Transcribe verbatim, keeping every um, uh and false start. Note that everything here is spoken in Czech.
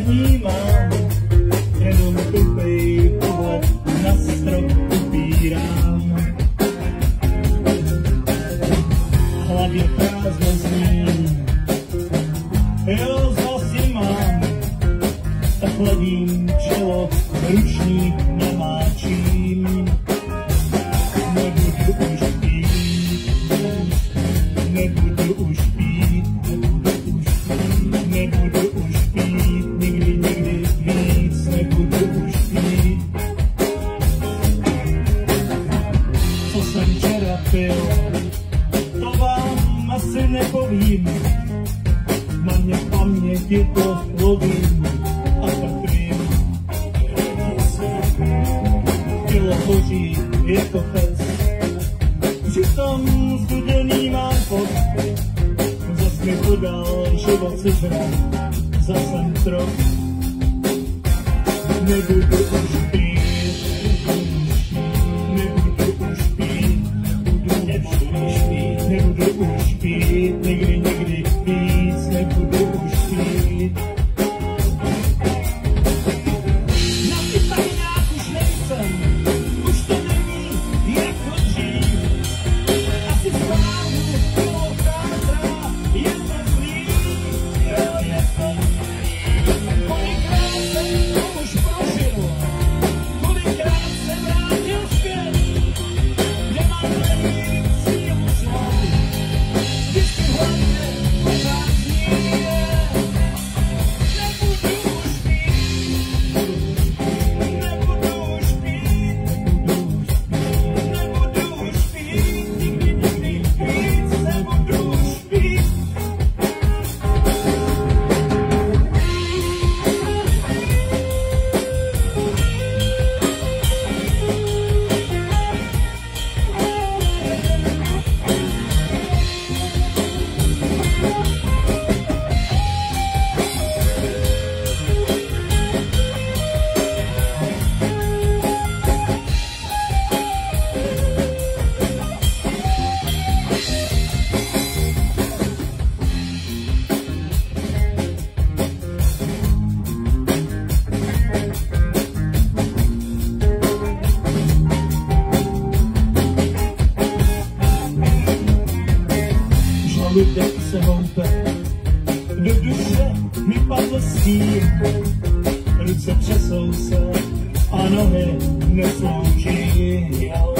nevnímám, jenom tupej pohled na strop upírám. Hlavě prázdno zním, jo, zase mám, tak hledím čelo, ručník namáčím. Nebudu už pít, nebudu už pít, nebudu už pít, nikdy, nikdy víc, nebudu už pít. Co jsem včera pil, to vám asi nepovím, na mě v paměti to lovím a tak vím. Tělo hoří jako pes, přitom studený mám pot, zas mi podal život si žrat, zas jsem trop. Nebudu už pít, nebudu už pít, nebudu už pít, nebudu už pít, nikdy, nikdy víc, nebudu už pít. Na kytarách už nejsem, už to není jako dřív. Asi spávu bylo chátra, je to zlý, jo, je to zlý. Kolikrát jsem to už prožil, kolikrát jsem vrátil zpět, nemám nevím sílu svou, vždycky hlavně pořád zní je. Nebudu už pít, nebudu už pít, nebudu už pít, nikdy, nikdy víc, nebudu už pít. Žaludek se houpe, do duše mi padl stín, ruce třesou se a nohy neslouží.